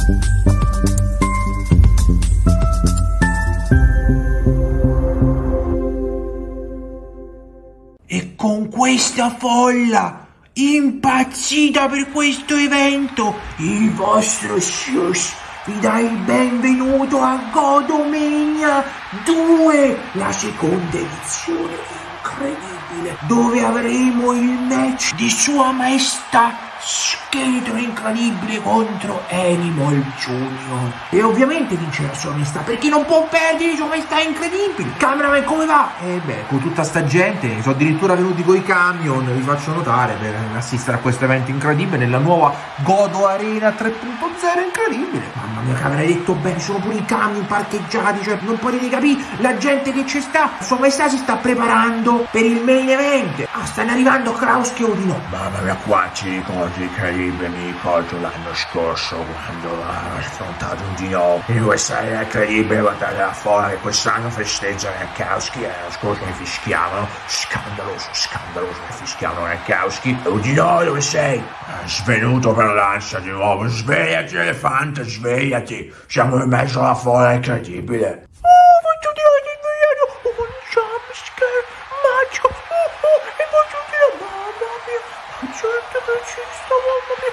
E con questa folla impazzita per questo evento, il vostro Zeus vi dà il benvenuto a Godomania 2, la seconda edizione incredibile, dove avremo il match di Sua Maestà Scheletro Incredibile contro Animal Junior. E ovviamente vincerà Sua Maestà, perché non può perdere Sua Maestà Incredibile. Cameraman, come va? Con tutta sta gente, sono addirittura venuti coi camion, vi faccio notare, per assistere a questo evento incredibile nella nuova Godo Arena 3.0 incredibile. Mamma mia, camera, hai detto bene, sono pure i camion parcheggiati, cioè non potete capire la gente che ci sta. Sua Maestà si sta preparando per il main event. Stanno arrivando Krauski e Odino. Mamma mia, quanti ricordi incredibili, mi ricordo l'anno scorso quando ho affrontato un di nuovo in questa era incredibile, guardate là fuori, quest'anno festeggiano Rankowski, l'anno scorso mi fischiavano, scandaloso, mi fischiavano Rankowski. Udino, dove sei? Svenuto per l'ansia di nuovo, svegliati elefante, svegliati, siamo in mezzo alla folla incredibile. Voglio dire, svegliato, un jumpscare magico, e voglio dire, mamma mia, la gente che ci sta, mamma mia,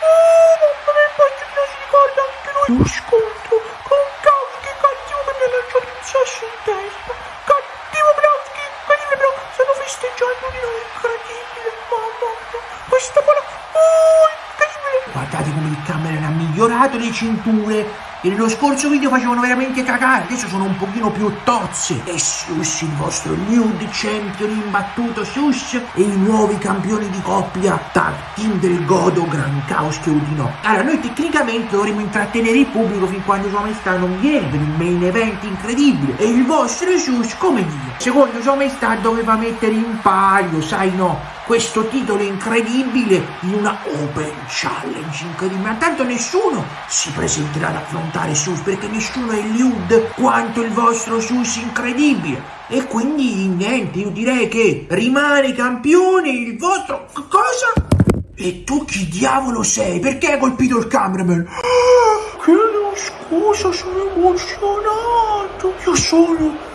infatti non si ricorda anche lui lo scontro con Krauski, cattivo che mi ha lanciato un sasso in testa, cattivo Krauski, incredibile, però stanno festeggiando di noi, incredibile, mamma mia, questa qua, incredibile. Guardate come il cameraman ha migliorato le cinture. E nello scorso video facevano veramente cagare, adesso sono un pochino più tozze. E Zeus, il vostro nude champion imbattuto, Zeus, e i nuovi campioni di coppia tag team del Godo, Gronkowski e Udino. Allora, noi tecnicamente dovremmo intrattenere il pubblico fin quando Sua Maestà non viene per il main event incredibile. E il vostro Zeus, come dire, secondo Sua Maestà doveva mettere in palio, sai no, questo titolo incredibile in una open challenge incredibile. Ma tanto nessuno si presenterà ad affrontare Zeus, perché nessuno è Liud quanto il vostro Zeus incredibile. E quindi niente, io direi che rimane campione il vostro... Cosa? E tu chi diavolo sei? Perché hai colpito il cameraman? Chiedo scusa, sono emozionato. Io sono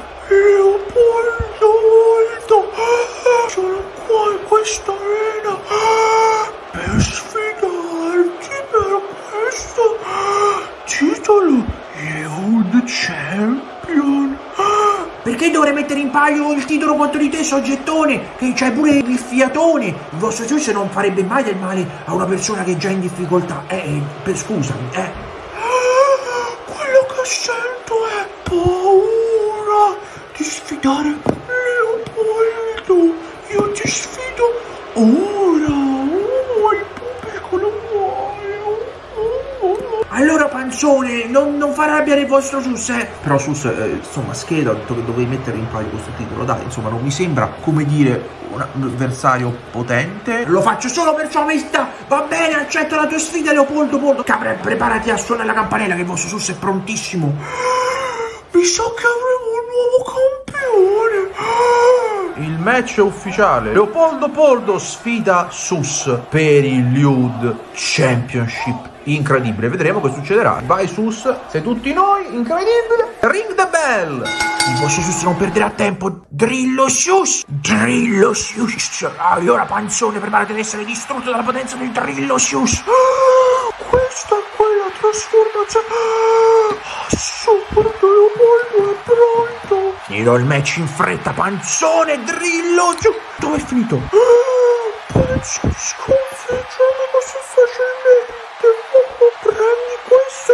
Leopoldo. Sono qua in questa arena per sfidarti per questo titolo Liud Champion. Perché dovrei mettere in palio il titolo contro di te, soggettone, che c'hai pure il fiatone? Il vostro Zeus non farebbe mai del male a una persona che è già in difficoltà. Scusami, quello che sento è paura di sfidare Leopoldo. Io ti sfido ora, il pubblico lo vuole. Allora Panzone, non far arrabbiare il vostro Zeus, Però Zeus, insomma, scheda, dovevi mettere in palio questo titolo, dai, insomma, non mi sembra, come dire, un avversario potente. Lo faccio solo per Sua Maestà, va bene, accetto la tua sfida Leopoldo. Capra, preparati a suonare la campanella che il vostro Zeus è prontissimo. Mi sa che avremo un nuovo campione. Il match è ufficiale. Leopoldo Poldo sfida Zeus per il Liud Championship. Incredibile, vedremo che succederà. Vai Zeus, sei tutti noi, incredibile. Ring the bell. Il vostro Zeus non perderà tempo. Drillo Zeus. Allora Panzone, preparati ad essere distrutto dalla potenza del Drillo Zeus. Questa è quella trasformazione. Assurdo, Leopoldo è pronto. Finirò il match in fretta, Panzone, Drillo Zeus. Dove è finito? Penso di sconfiggermi così facilmente. Prendi questo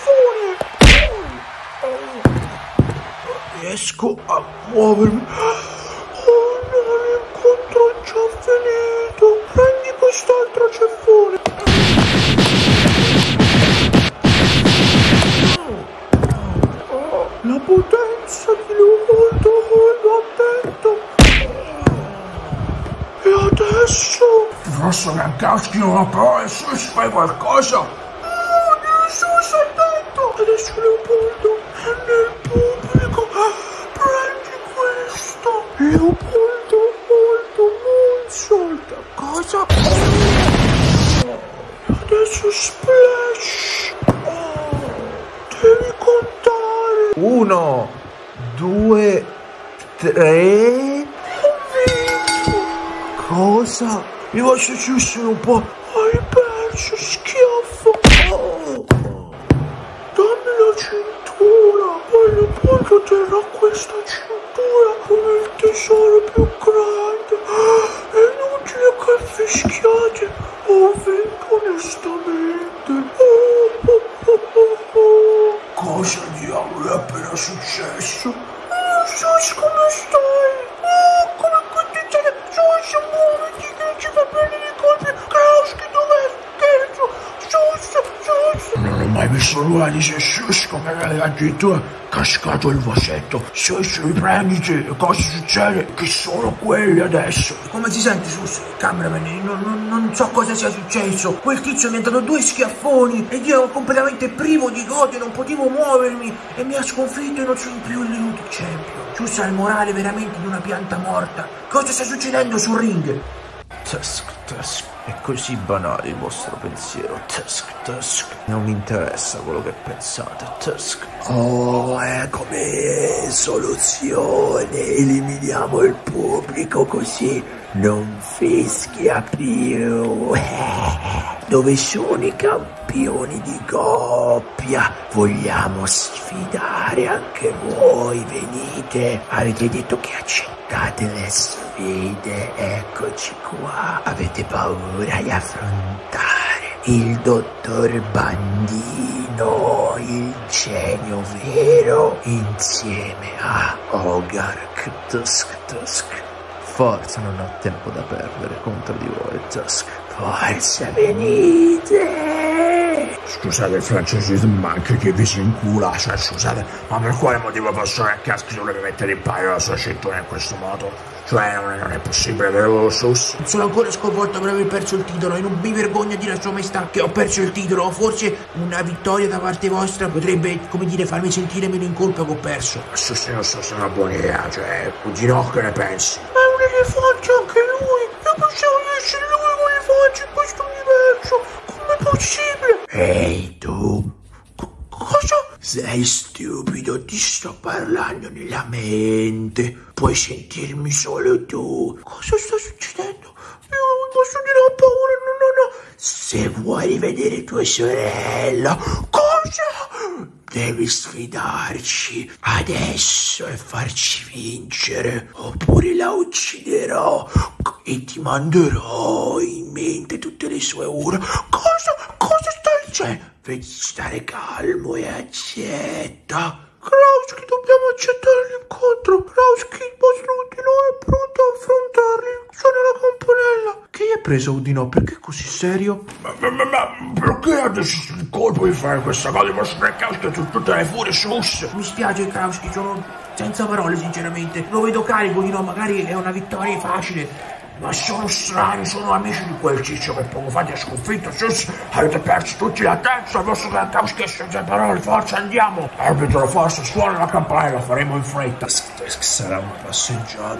ceffone. Riesco a muovermi. Oh no, l'incontro è già finito. Prendi quest'altro ceffone. La potenza di Leopoldo, l'ho attento. E adesso? Grosso Gronkowski non ha parole, Zeus, fai qualcosa. Zeus, attento. Adesso Leopoldo è nel pubblico. Prendi questo. Leopoldo, moonsault. Cosa? Adesso splash. 1, 2, 3. Cosa? Mi va successo un po'. Hai perso, schiaffo. Oh. Dammi la cintura. Poi Leopoldo terrà questa cintura come il tesoro più grande. È inutile che fischiate. Ho vinto onestamente. Cosa diavolo è appena successo? Sus, come stai? Come condizionare? Sus, muoviti che non ci fa bene i colpi. Krauski, dov'è? Dentro. Sus. Non ho mai visto nulla di se Sus come addirittura cascato il vasetto. Sus, riprenditi. Cosa succede? Chi sono quelli adesso? Come si sente, Sus? Cameraman, non so cosa sia successo. Quel tizio mi ha dato 2 schiaffoni ed io ero completamente privo di gode, non potevo muovermi e mi ha sconfitto e non sono più il Ludo Champion. Sus ha il morale veramente di una pianta morta. Cosa sta succedendo sul ring? Tusk, è così banale il vostro pensiero. Tusk, non mi interessa quello che pensate. Tusk. Oh, come soluzione. Eliminiamo il pubblico così non fischia più. Dove sono i campioni di coppia? Vogliamo sfidare anche voi? Venite. Avete detto che accettate le sfide. Eccoci qua. Avete paura di affrontare il dottor Bandino, il genio vero, insieme a Ogark. Tusk. Forza, non ho tempo da perdere contro di voi, Tusk. Forza, venite! Scusate il francesismo, ma anche che vi si incula, cioè scusate, ma per quale motivo posso a caschi dovrebbe mettere in paio la sua cintura in questo modo? Cioè non è possibile, vero Sus? Sono ancora sconvolto per aver perso il titolo e non mi vergogno a dire a sua maestà che ho perso il titolo. Forse una vittoria da parte vostra potrebbe, come dire, farmi sentire meno in colpa che ho perso. Sus, non so se è una buona idea, cioè, Cugino, che ne pensi? Ma è un elefante anche lui! Io pensavo di essere l'unico elefante in questo universo! Com'è possibile? Ehi tu! Cosa? Sei stupido, ti sto parlando nella mente. Puoi sentirmi solo tu. Cosa sta succedendo? Io non posso dire, ho paura, no. Se vuoi rivedere tua sorella, cosa? Devi sfidarci adesso e farci vincere, oppure la ucciderò e ti manderò in mente tutte le sue ore. Cosa stai dicendo? Vedi stare calmo e accetta. Krauski, dobbiamo accettare l'incontro. Krauski, il vostro Udino è pronto a affrontarli. Suona la campanella. Che gli è preso Udino? Perché così serio? Ma perché ha deciso il colpo di fare questa cosa? Devo sprecare tutte le furie Sus. Mi spiace, Krauski, sono senza parole sinceramente. Lo vedo carico, di no, magari è una vittoria facile. Ma sono strani, sono amici di quel ciccio che poco fa ti ha sconfitto. Sus, avete perso tutti la testa, il vostro Krauski è senza parole, forza andiamo. Arbitro, forza, suona la campanella, faremo in fretta. Sarà una passeggiata.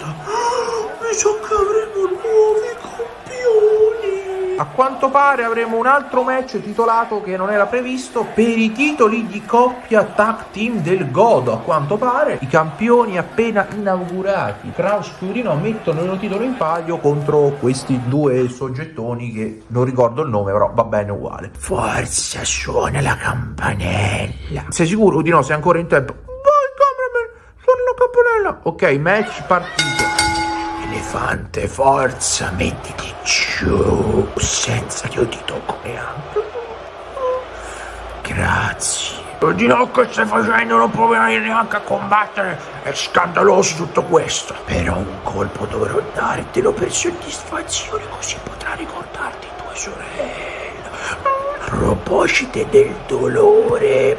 Mi sa che avremo nuovi campioni. A quanto pare avremo un altro match titolato che non era previsto per i titoli di coppia tag team del Godo. A quanto pare i campioni appena inaugurati Krauski e Udino mettono il loro titolo in palio contro questi due soggettoni che non ricordo il nome, però va bene uguale. Forza, suona la campanella. Sei sicuro, Udino? Sei ancora in tempo? Vai, cameraman, suona la campanella. Ok, match partito. Elefante, forza, mettiti giù, senza che io ti tocco neanche. Grazie. Udino, che stai facendo? Non puoi venire neanche a combattere. È scandaloso tutto questo. Però un colpo dovrò dartelo per soddisfazione, così potrai ricordarti tua sorella. A proposito del dolore,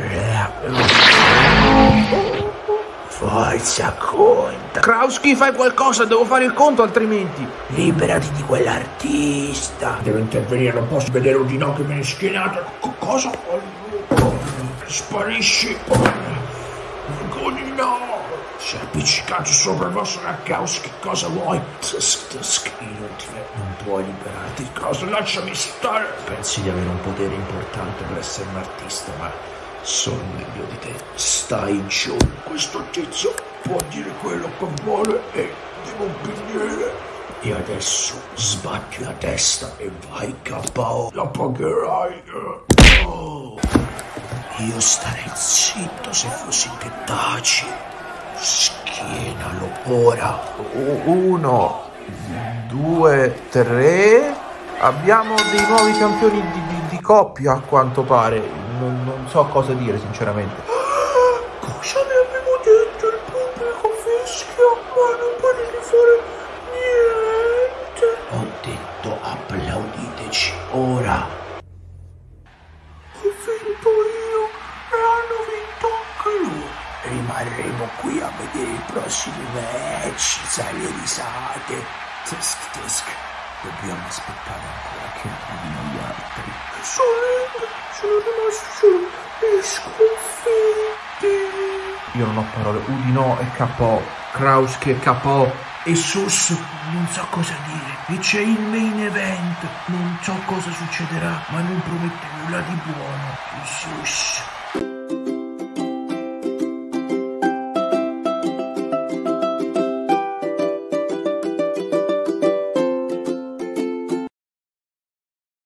forza, conta. Krauski, fai qualcosa, devo fare il conto altrimenti. Liberati di quell'artista. Devo intervenire, non posso vedere Udino che viene schierato. Cosa? Sparisci. Udino, si è appiccicato sopra il vostro Krauski, cosa vuoi? Tusk, inutile, non puoi liberarti. Cosa? Lasciami stare. Pensi di avere un potere importante per essere un artista, ma sono meglio di te. Stai giù. Questo tizio può dire quello che vuole e devo obbedire. E adesso sbatti la testa e vai KO. La pagherai. Oh. Io starei zitto se fossi te, taci. Schienalo ora. 1, 2, 3. Abbiamo dei nuovi campioni di coppia a quanto pare. Non so cosa dire sinceramente. Cosa ne avevo detto? Il pubblico fischia, ma non potevi fare niente. Ho detto applauditeci ora. Ho vinto io e hanno vinto anche loro. Rimarremo qui a vedere i prossimi match, sai le risate. Tusk. Dobbiamo aspettare ancora che arrivino gli altri. Sono rimasti solo gli sconfitti. Io non ho parole. Udino è KO, Krauski è KO E Sus non so cosa dire. E c'è il main event. Non so cosa succederà, ma non promette nulla di buono. E Sus